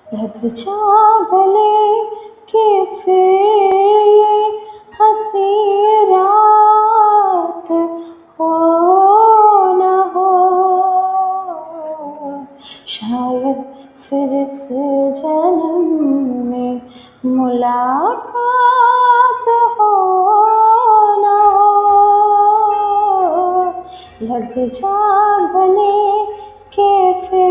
लग जा गले कि फिर ये हंसी रात हो न हो। शायद फिर इस जन्म में मुलाकात हो न हो। लग जा गले कि फिर